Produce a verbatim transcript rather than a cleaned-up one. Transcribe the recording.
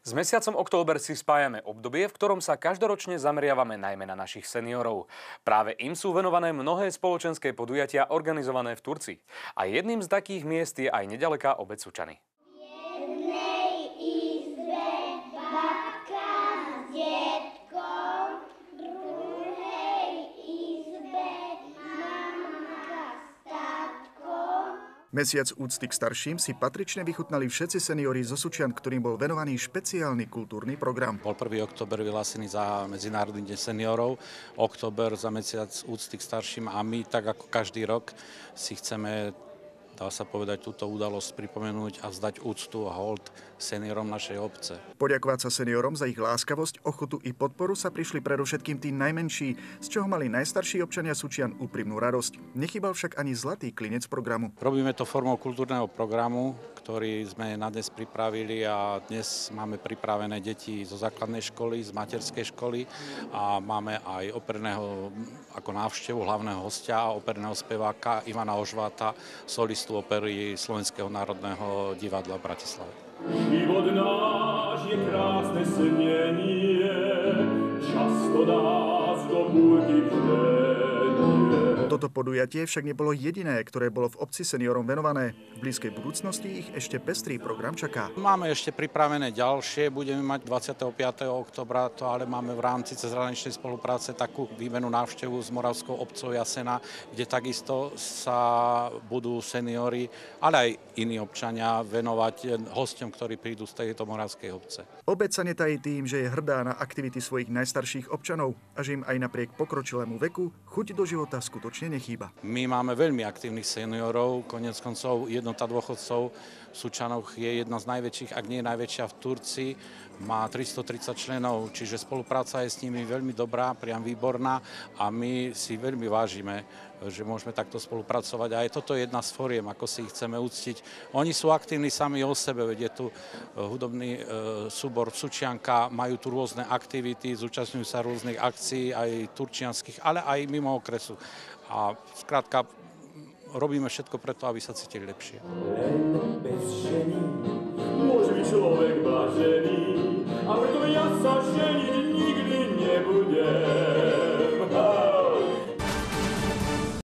S mesiacom október si spájame obdobie, v ktorom sa každoročne zameriavame najmä na našich seniorov. Práve im sú venované mnohé spoločenské podujatia organizované v Turci. A jedným z takých miest je aj nedaleká obec Sučany. Mesiac úcty k starším si patrične vychutnali všetci seniori zo Sučian, ktorým bol venovaný špeciálny kultúrny program. Bol prvý október vyhlásený za Medzinárodný deň seniorov, október za mesiac úcty k starším a my, tak ako každý rok, si chceme, dá sa povedať, túto udalosť pripomenúť a vzdať úctu a hold seniorom našej obce. Poďakovať sa seniorom za ich láskavosť, ochotu i podporu sa prišli predovšetkým tí najmenší, z čoho mali najstarší občania Sučian úprimnú radosť. Nechýbal však ani zlatý klinec programu. Robíme to formou kultúrneho programu, ktorý sme na dnes pripravili a dnes máme pripravené deti zo základnej školy, z materskej školy a máme aj operného ako návštevu hlavného hostia, operného speváka Ivana Ožváta, solistu opery Slovenského národného divadla v Bratislave. Život náš je krásne snenie, často nás do búrky vženie. Toto podujatie však nebolo jediné, ktoré bolo v obci seniorom venované. V blízkej budúcnosti ich ešte pestrý program čaká. Máme ešte pripravené ďalšie, budeme mať dvadsiateho piateho októbra, to ale máme v rámci cezhraničnej spolupráce takú výmenu návštevu s moravskou obcou Jasena, kde takisto sa budú seniori, ale aj iní občania venovať hosťom, ktorí prídu z tejto moravskej obce. Obec sa netají tým, že je hrdá na aktivity svojich najstarších občanov a že im aj napriek pokročilému veku chuť do života skutočne nechýba. My máme veľmi aktívnych seniorov, koniec koncov jednota dôchodcov v Sučanoch je jedna z najväčších, ak nie najväčšia v Turcii, má tristotridsať členov, čiže spolupráca je s nimi veľmi dobrá, priam výborná a my si veľmi vážime, že môžeme takto spolupracovať a aj toto je jedna z foriem, ako si ich chceme uctiť. Oni sú aktívni sami o sebe, veď je tu hudobný e, súbor Sučianka, majú tu rôzne aktivity, zúčastňujú sa rôznych akcií, aj turčianskych, ale aj mimo okresu. A skrátka, robíme všetko preto, aby sa cítili lepšie. Len bez